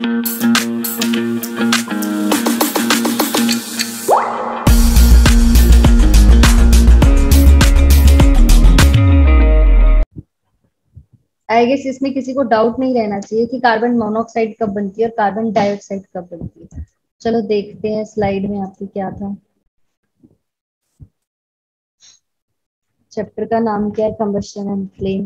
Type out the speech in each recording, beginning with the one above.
I guess इसमें किसी को डाउट नहीं रहना चाहिए कि कार्बन मोनोऑक्साइड कब बनती है और कार्बन डाइऑक्साइड कब बनती है। चलो देखते हैं स्लाइड में आपकी क्या था। चैप्टर का नाम क्या है? Combustion and flame.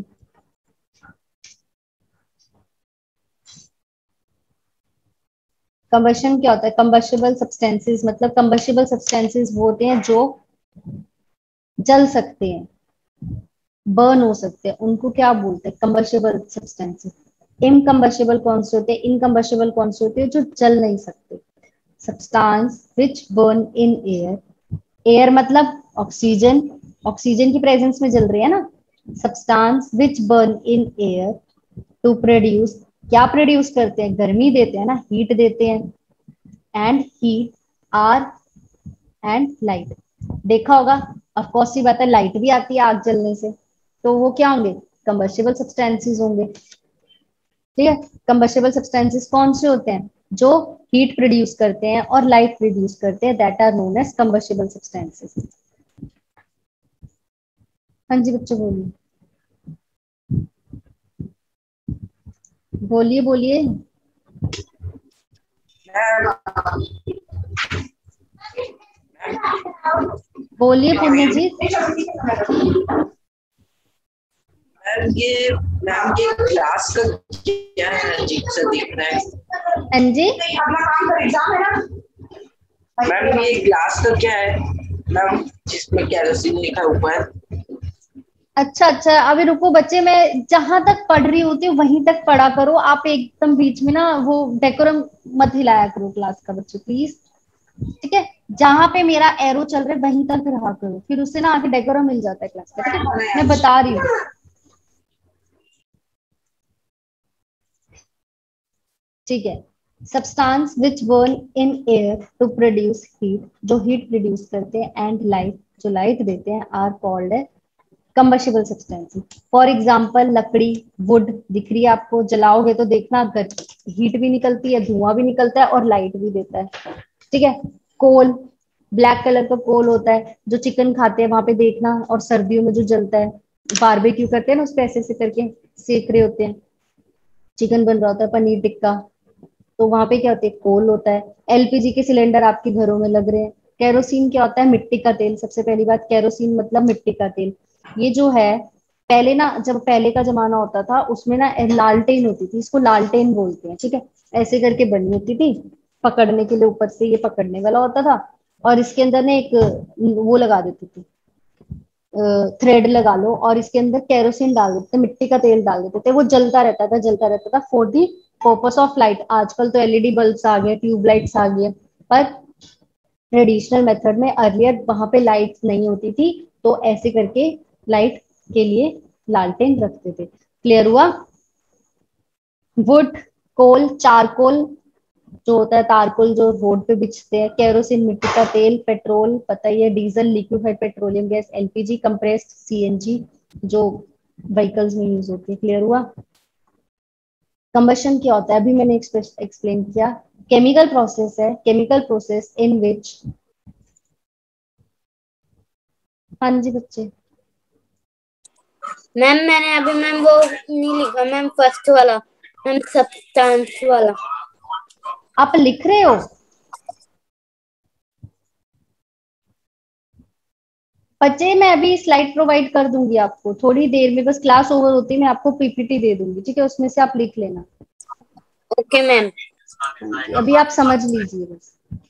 कंबशन क्या होता है? कंबस्टिबल सब्सटेंसेस, मतलब कंबस्टिबल सब्सटेंसेस वो होते हैं जो जल सकते हैं, बर्न हो सकते हैं, उनको क्या बोलते हैं? Combustible substances. इनकम्बस्टिबल कौन से होते हैं? इनकम्बस्टिबल कौन से होते हैं? जो जल नहीं सकते। Substance which burn in air. Air मतलब ऑक्सीजन, ऑक्सीजन की प्रेजेंस में जल रही है ना। Substance which burn in air to produce, क्या प्रोड्यूस करते हैं? गर्मी देते हैं ना, हीट देते हैं। And heat are and light. देखा होगा, ऑफ कोर्स सी बात है, लाइट भी आती है आग जलने से, तो वो क्या होंगे? कंबस्टिबल सब्सटेंसेस होंगे। ठीक है। कंबस्टिबल सब्सटेंसेस कौन से होते हैं? जो हीट प्रोड्यूस करते हैं और लाइट प्रोड्यूस करते हैं, that are known as combustible substances. हाँ जी बच्चों बोलिए, बोलिए बोलिए। बोलिए पुण्यजीत। मैम ये क्लास का क्या है? अजीब सा दिख रहा है। हाँ जी मैम ये ग्लास का क्या है मैम, जिसमें केरोसिन लिखा हुआ है? अच्छा अच्छा, अभी रुको बच्चे, मैं जहां तक पढ़ रही होती हूँ वहीं तक पढ़ा करो। आप एकदम बीच में ना वो डेकोरम मत हिलाया करो क्लास का बच्चों प्लीज। ठीक है, जहां पे मेरा एरो चल रहा है वहीं तक रहा करो, फिर उससे ना आके डेकोरम मिल जाता है क्लास का। ठीक है, मैं बता रही हूँ। ठीक है। Substance which burn in air to produce heat, जो हीट प्रोड्यूस करते हैं, एंड लाइट, जो लाइट देते हैं, आर कॉल्ड है कंबस्टिबल सब्सटेंसेस। फॉर एग्जाम्पल लकड़ी, वुड दिख रही है आपको, जलाओगे तो देखना हीट भी निकलती है, धुआं भी निकलता है और लाइट भी देता है। ठीक है। कोल, ब्लैक कलर का कोल होता है, जो चिकन खाते हैं वहां पे देखना, और सर्दियों में जो जलता है, बारबेक्यू करते हैं ना, उस पे ऐसे ऐसे करके सेक रहे होते हैं, चिकन बन रहा होता है, पनीर टिक्का, तो वहां पे क्या होता है? कोल होता है। एलपीजी के सिलेंडर आपके घरों में लग रहे हैं। केरोसिन क्या होता है? मिट्टी का तेल। सबसे पहली बात, केरोसिन मतलब मिट्टी का तेल। ये जो है, पहले ना, जब पहले का जमाना होता था उसमें ना लालटेन होती थी, इसको लालटेन बोलते हैं। ठीक है, ऐसे करके बनी होती थी, पकड़ने के लिए ऊपर से ये पकड़ने वाला होता था, और इसके अंदर ना एक वो लगा देती थी, थ्रेड लगा लो, और इसके अंदर केरोसिन डाल देते, मिट्टी का तेल डाल देते थे, वो जलता रहता था, जलता रहता था for the purpose of light. आजकल तो एलईडी बल्ब्स आ गए, ट्यूब लाइट्स आ गए, पर ट्रेडिशनल मेथड में अर्लियर वहां पे लाइट नहीं होती थी, तो ऐसे करके लाइट के लिए लालटेन रखते थे। क्लियर हुआ? वुड, कोल, चारकोल जो होता है, तारकोल जो रोड पे बिछते हैं, केरोसिन मिट्टी का तेल, पेट्रोल पता ही है, diesel liquefied petroleum gas, LPG, compressed CNG जो व्हीकल्स में यूज होती है। क्लियर हुआ? कंबशन क्या होता है अभी मैंने एक्सप्लेन किया। केमिकल प्रोसेस है, केमिकल प्रोसेस इन विच, हाँ जी बच्चे। मैम मैंने अभी मैम वो नहीं लिखा मैम, फर्स्ट वाला मैम, सब्सटेंस वाला। आप लिख रहे हो? बच्चे मैं अभी स्लाइड प्रोवाइड कर दूंगी आपको थोड़ी देर में, बस क्लास ओवर होती मैं आपको पीपीटी दे दूंगी। ठीक है, उसमें से आप लिख लेना। Okay ma'am. अभी आप समझ लीजिए बस।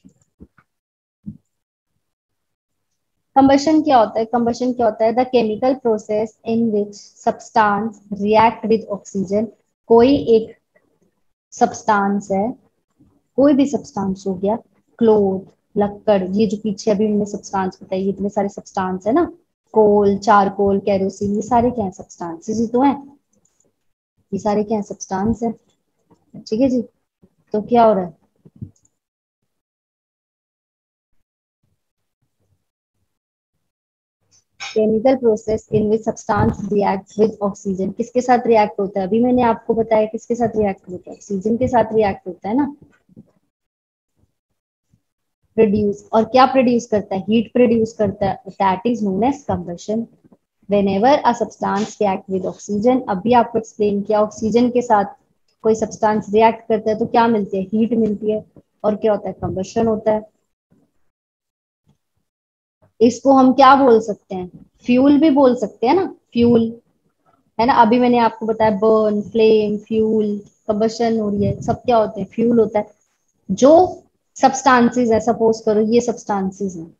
कंबशन क्या होता है? कंबशन क्या होता है? The chemical process in which substance react with oxygen. कोई एक सब्सटेंस है, कोई भी सब्सटेंस हो गया, क्लोथ, लक्कड़, ये जो पीछे अभी मैंने सब्सटेंस बताई, ये इतने सारे सब्सटेंस है ना, कोल, चारकोल, केरोसिन, ये सारे क्या है? सब्सटेंसेस ही तो है, ये सारे क्या है? सब्सटेंस है। ठीक है जी, तो क्या हो रहा है? Chemical process in which substance react with oxygen. किसके साथ रिएक्ट होता है? अभी मैंने आपको बताया किसके साथ रिएक्ट होता है, ऑक्सीजन के साथ रिएक्ट होता है ना। प्रोड्यूस, और क्या प्रोड्यूस करता है? हीट प्रोड्यूस करता है, that is known as combustion. Whenever a substance react with oxygen, अभी आपको एक्सप्लेन किया, ऑक्सीजन के साथ कोई सब्सटेंस रिएक्ट करता है तो क्या मिलती है? हीट मिलती है, और क्या होता है? कंबशन होता है। इसको हम क्या बोल सकते हैं? फ्यूल भी बोल सकते हैं ना, फ्यूल, है ना। अभी मैंने आपको बताया बर्न, फ्लेम, फ्यूल, कंबशन हो रही है, सब क्या होते हैं? फ्यूल होता है। जो सब्सटेंसेस है, सपोज करो ये सब्सटेंसेस है,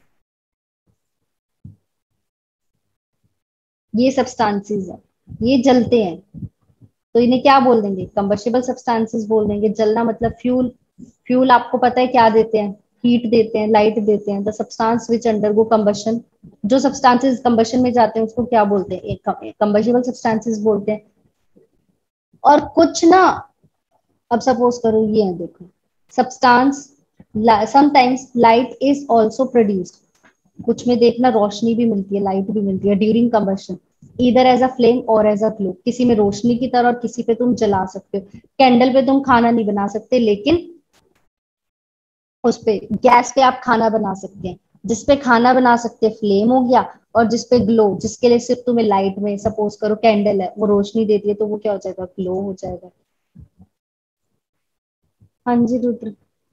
ये सब्सटेंसेस है, ये जलते हैं, तो इन्हें क्या बोल देंगे? कंबस्टिबल सब्सटेंसेस बोल देंगे। जलना मतलब फ्यूल। फ्यूल आपको पता है क्या देते हैं? हीट देते हैं, लाइट देते हैं। The substance which undergo combustion, जो सब्सटेंसेस कंबशन में जाते हैं उसको क्या बोलते हैं? एक कंबस्टिबल सब्सटेंसेस बोलते हैं। और कुछ ना, अब सपोज करो ये है, देखो substance, sometimes light is also produced, कुछ में देखना रोशनी भी मिलती है, लाइट भी मिलती है ड्यूरिंग कंबशन, इधर एज अ फ्लेम और एज अ ग्लो। किसी में रोशनी की तरह, और किसी पे तुम जला सकते हो। कैंडल पे तुम खाना नहीं बना सकते, लेकिन उस पे गैस पे आप खाना बना सकते हैं। जिसपे खाना बना सकते हैं फ्लेम हो गया, और जिसपे ग्लो, जिसके लिए सिर्फ तुम्हें लाइट में, सपोज करो कैंडल है, वो रोशनी देती है, तो वो क्या हो जाएगा? ग्लो हो जाएगा। हाँ जी रुद्र,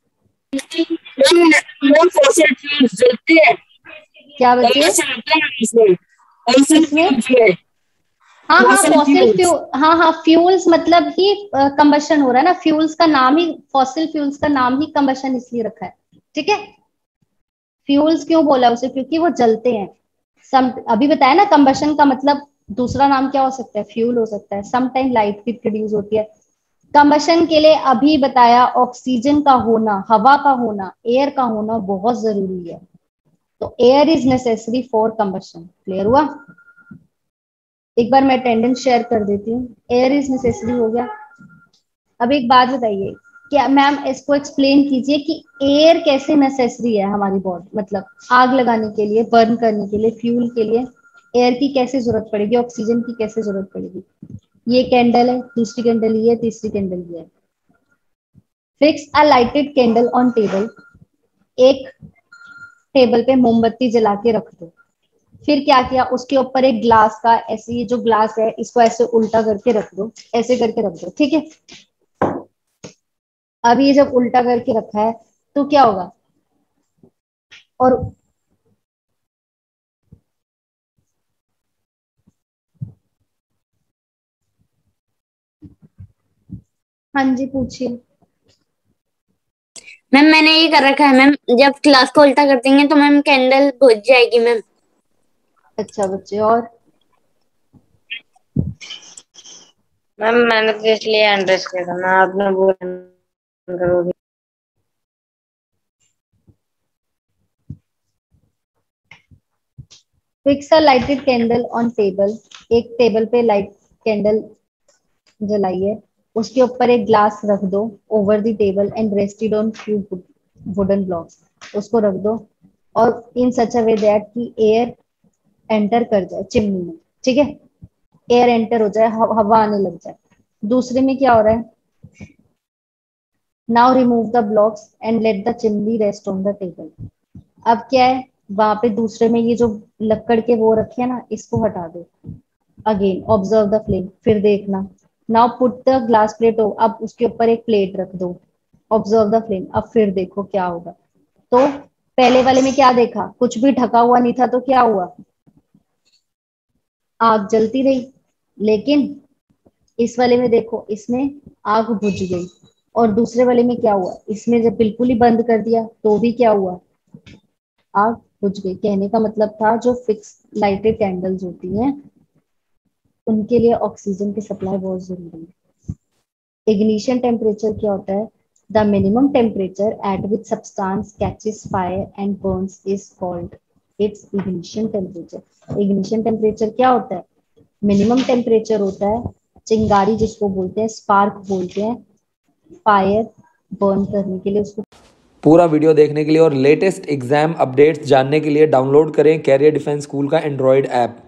मैम फॉसिल फ्यूल्स जलते हैं, क्या बच्चे? कंबशन होता है इसमें, फॉसिल किसमें? फ्यूल्स में, हाँ हाँ, फॉसिल फॉसिल फ्यूल्स। फ्यूल, हाँ हाँ, फ्यूल्स मतलब ही कंबशन हो रहा है ना। फ्यूल्स का नाम ही, फॉसिल फ्यूल्स का नाम ही कंबशन इसलिए रखा है, ठीक है। फ्यूल्स क्यों बोला उसे? क्योंकि वो जलते हैं। सम, अभी बताया ना कंबशन का मतलब दूसरा नाम क्या हो सकता है? फ्यूल हो सकता है। सम टाइम लाइट भी प्रोड्यूस होती है। कंबशन के लिए अभी बताया ऑक्सीजन का होना, हवा का होना, एयर का होना बहुत जरूरी है। तो air is necessary for combustion. Clear हुआ? एक बार मैं अटेंडेंस शेयर कर देती हूँ। एयर इज नेसेसरी हो गया। अब एक बात बताइए, क्या मैम इसको एक्सप्लेन कीजिए कि एयर कैसे नेसेसरी है हमारी बॉडी, मतलब आग लगाने के लिए, बर्न करने के लिए, फ्यूल के लिए एयर की कैसे जरूरत पड़ेगी, ऑक्सीजन की कैसे जरूरत पड़ेगी। ये कैंडल है, दूसरी कैंडल ये है, तीसरी कैंडल ये है। Fix a lighted candle on table, एक टेबल पे मोमबत्ती जला के रख दो। फिर क्या किया? उसके ऊपर एक ग्लास का, ऐसे ये जो ग्लास है इसको ऐसे उल्टा करके रख दो, ऐसे करके रख दो, ठीक है। अब ये जब उल्टा करके रखा है तो क्या होगा? और हाँ जी पूछिए। मैम मैंने ये कर रखा है मैम, जब क्लास को उल्टा कर देंगे तो मैम कैंडल बुझ जाएगी मैम। अच्छा बच्चे, और मैम मैंने तो इसलिए एंड्रेस किया था, मैं आपने बोला करोगे। Fix a lighted candle on table, एक टेबल पे लाइट कैंडल जलाइए, उसके ऊपर एक ग्लास रख दो over the table and rested on few wooden blocks, उसको रख दो, और in such a way that कि एयर एंटर कर जाए चिमनी में, ठीक है। एयर एंटर हो जाए, हवा आने लग जाए। दूसरे में क्या हो रहा है? Now remove the blocks and let the chimney rest on the table. अब क्या है? वहां पे दूसरे में ये जो लकड़ के वो रखे हैं ना, इसको हटा दो। अगेन ऑब्जर्व द फ्लेम, फिर देखना। Now put the glass plate, अब उसके ऊपर एक प्लेट रख दो। ऑब्जर्व द फ्लेम, अब फिर देखो क्या होगा। तो पहले वाले में क्या देखा? कुछ भी ढका हुआ नहीं था, तो क्या हुआ? आग जलती रही। लेकिन इस वाले में देखो, इसमें आग बुझ गई। और दूसरे वाले में क्या हुआ? इसमें जब बिल्कुल ही बंद कर दिया तो भी क्या हुआ? आग बुझ गई। कहने का मतलब था जो फिक्स लाइटेड कैंडल्स होती हैं उनके लिए ऑक्सीजन की सप्लाई बहुत जरूरी है। इग्निशन टेम्परेचर क्या होता है? The minimum temperature at which substance catches fire and burns is called its ignition temperature. Ignition temperature क्या होता है? मिनिमम टेम्परेचर होता है चिंगारी जिसको बोलते हैं, स्पार्क बोलते हैं, फायर बर्न करने के लिए उसको पूरा वीडियो देखने के लिए और लेटेस्ट एग्जाम अपडेट्स जानने के लिए डाउनलोड करें कैरियर डिफेंस स्कूल का एंड्रॉयड ऐप।